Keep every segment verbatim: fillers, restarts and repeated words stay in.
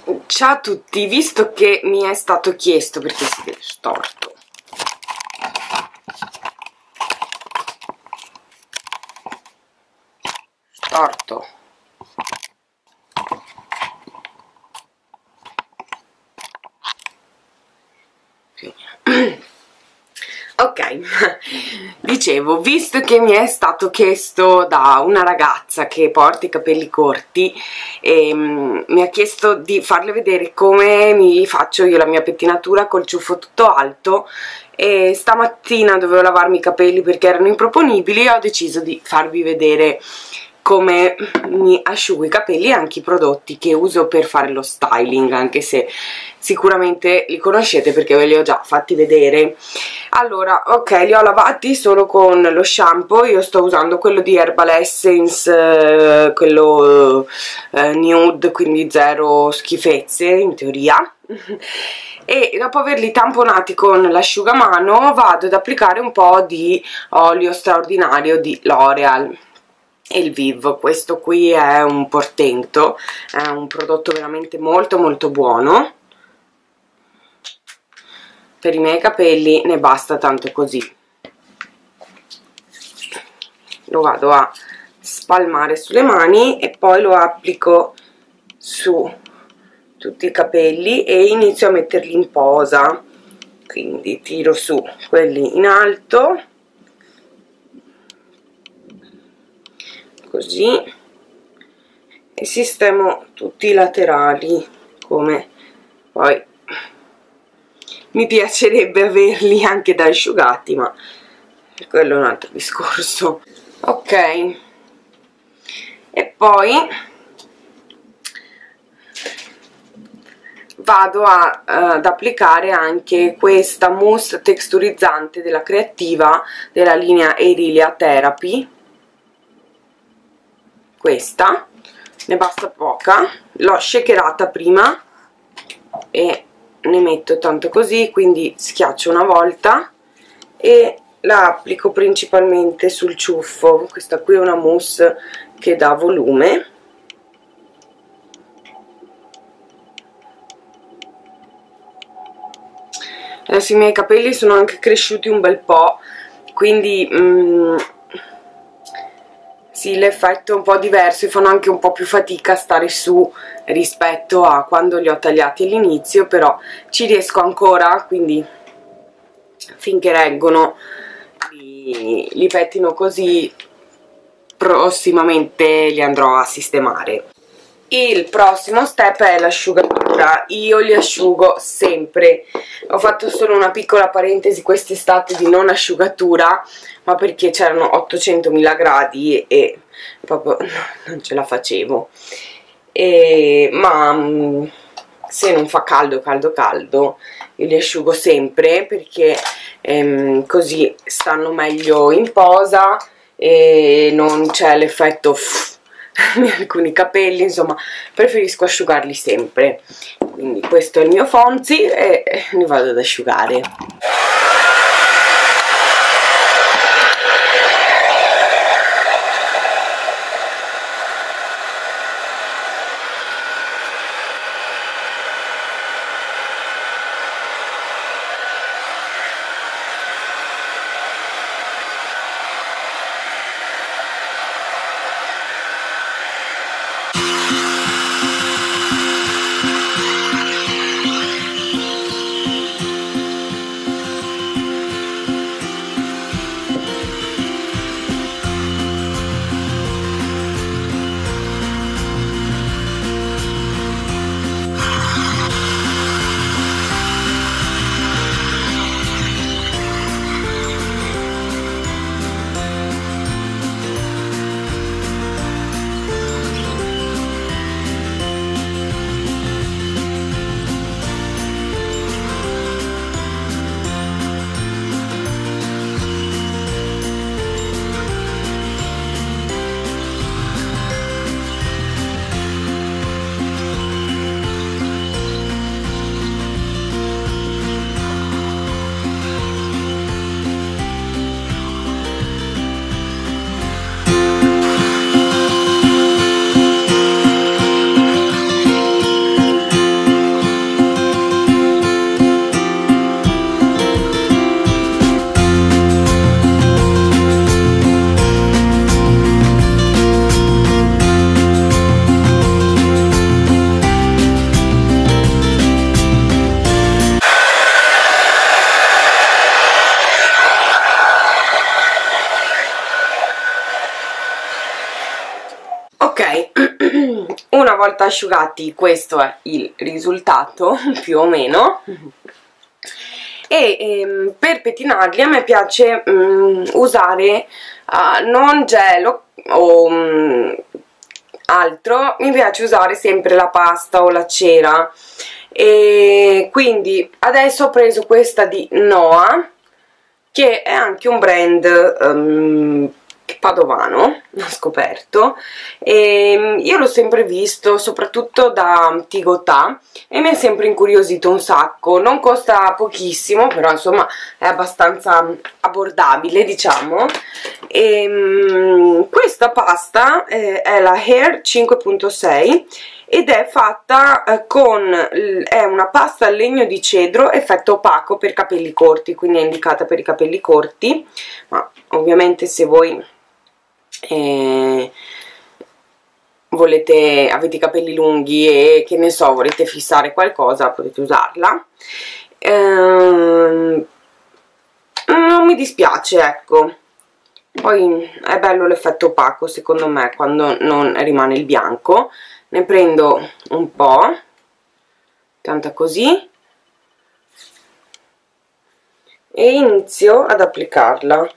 Ciao a tutti, visto che mi è stato chiesto, perché si vede storto, storto, ok, dicevo, visto che mi è stato chiesto da una ragazza che porta i capelli corti, ehm, mi ha chiesto di farle vedere come mi faccio io la mia pettinatura col ciuffo tutto alto, e stamattina dovevo lavarmi i capelli perché erano improponibili e ho deciso di farvi vedere come mi asciugo i capelli e anche i prodotti che uso per fare lo styling, anche se sicuramente li conoscete perché ve li ho già fatti vedere. Allora, ok, li ho lavati solo con lo shampoo. Io sto usando quello di Herbal Essence, eh, quello eh, nude, quindi zero schifezze in teoria. E dopo averli tamponati con l'asciugamano vado ad applicare un po' di olio straordinario di L'Oreal Elvive. Questo qui è un portento, è un prodotto veramente molto molto buono per i miei capelli, ne basta tanto così. Lo vado a spalmare sulle mani e poi lo applico su tutti i capelli e inizio a metterli in posa, quindi tiro su quelli in alto così e sistemo tutti i laterali, come poi mi piacerebbe averli anche da asciugati, ma quello è un altro discorso. Ok, e poi vado a, uh, ad applicare anche questa mousse texturizzante della Creativa della linea Erilia Therapy. Questa ne basta poca, l'ho shakerata prima e ne metto tanto così, quindi schiaccio una volta e la applico principalmente sul ciuffo. Questa qui è una mousse che dà volume. Adesso i miei capelli sono anche cresciuti un bel po', quindi mm, sì, l'effetto è un po' diverso e fanno anche un po' più fatica a stare su rispetto a quando li ho tagliati all'inizio, però ci riesco ancora, quindi finché reggono li, li pettino così, prossimamente li andrò a sistemare. Il prossimo step è l'asciugatura. Io li asciugo sempre. Ho fatto solo una piccola parentesi quest'estate di non asciugatura, ma perché c'erano ottocentomila gradi e proprio non ce la facevo. E, ma se non fa caldo caldo caldo io li asciugo sempre, perché ehm, così stanno meglio in posa e non c'è l'effetto di alcuni capelli, insomma preferisco asciugarli sempre. Quindi questo è il mio Fonzi e li vado ad asciugare. una volta asciugati questo è il risultato più o meno. E ehm, per pettinarli a me piace um, usare uh, non gel o um, altro, mi piace usare sempre la pasta o la cera, e quindi adesso ho preso questa di Noah, che è anche un brand um, padovano, l'ho scoperto, e io l'ho sempre visto soprattutto da Tigotà e mi è sempre incuriosito un sacco. Non costa pochissimo, però insomma è abbastanza abbordabile, diciamo. E um, questa pasta eh, è la Hair cinque punto sei ed è fatta eh, con è una pasta al legno di cedro effetto opaco per capelli corti, quindi è indicata per i capelli corti, ma ovviamente se voi eh, volete, avete i capelli lunghi e che ne so, volete fissare qualcosa, potete usarla. Ehm, non mi dispiace, ecco. Poi è bello l'effetto opaco secondo me quando non rimane il bianco. Ne prendo un po', tanta così, e inizio ad applicarla.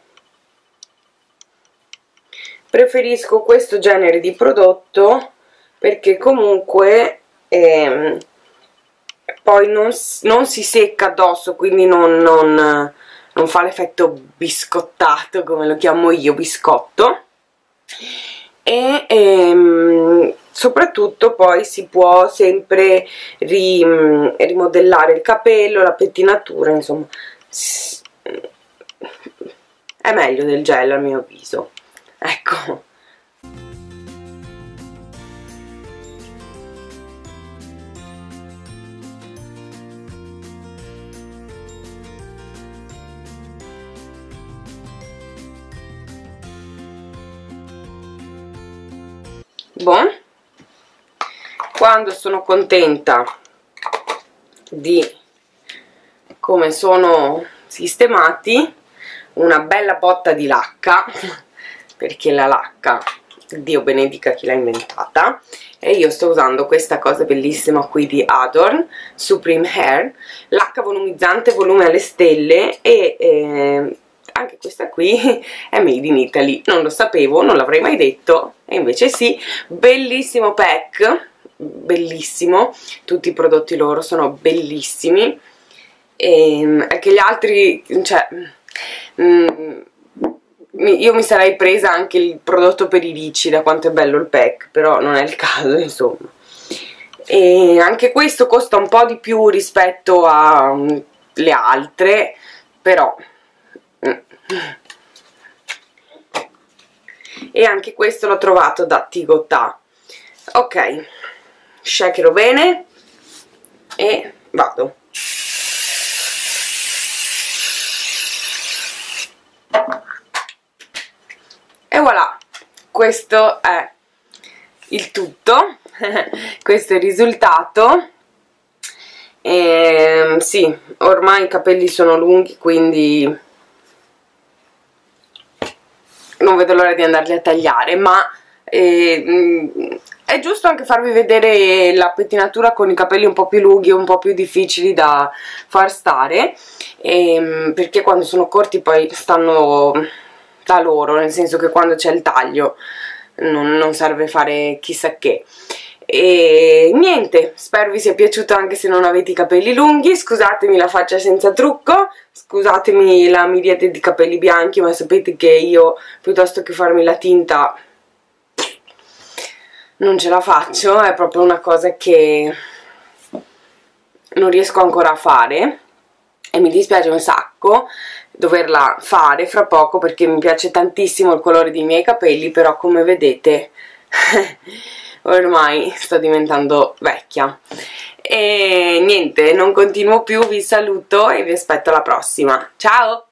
Preferisco questo genere di prodotto perché comunque ehm, poi non, non si secca addosso, quindi non, non, non fa l'effetto biscottato, come lo chiamo io, biscotto, e ehm, soprattutto poi si può sempre ri, rimodellare il capello, la pettinatura, insomma è meglio del gel a mio avviso, ecco. Buon, quando sono contenta di come sono sistemati, una bella botta di lacca, perché la lacca, Dio benedica chi l'ha inventata, e io sto usando questa cosa bellissima qui di Adorn, Supreme Hair, lacca volumizzante, volume alle stelle, e eh, anche questa qui è made in Italy, non lo sapevo, non l'avrei mai detto, e invece sì. Bellissimo pack, bellissimo, tutti i prodotti loro sono bellissimi, e anche gli altri, cioè mm, io mi sarei presa anche il prodotto per i ricci, da quanto è bello il pack, però non è il caso, insomma. E anche questo costa un po' di più rispetto alle altre, però e anche questo l'ho trovato da Tigotà. Ok, shakerò bene e vado. E voilà, questo è il tutto. Questo è il risultato. E, sì, ormai i capelli sono lunghi, quindi non vedo l'ora di andarli a tagliare, ma eh, è giusto anche farvi vedere la pettinatura con i capelli un po' più lunghi, un po' più difficili da far stare, eh, perché quando sono corti poi stanno da loro, nel senso che quando c'è il taglio non, non serve fare chissà che. E niente, spero vi sia piaciuto anche se non avete i capelli lunghi. Scusatemi la faccia senza trucco, scusatemi la miriade di capelli bianchi, ma sapete che io piuttosto che farmi la tinta non ce la faccio, è proprio una cosa che non riesco ancora a fare e mi dispiace un sacco doverla fare fra poco, perché mi piace tantissimo il colore dei miei capelli, però come vedete ormai sto diventando vecchia. E niente, non continuo più, vi saluto e vi aspetto alla prossima. Ciao!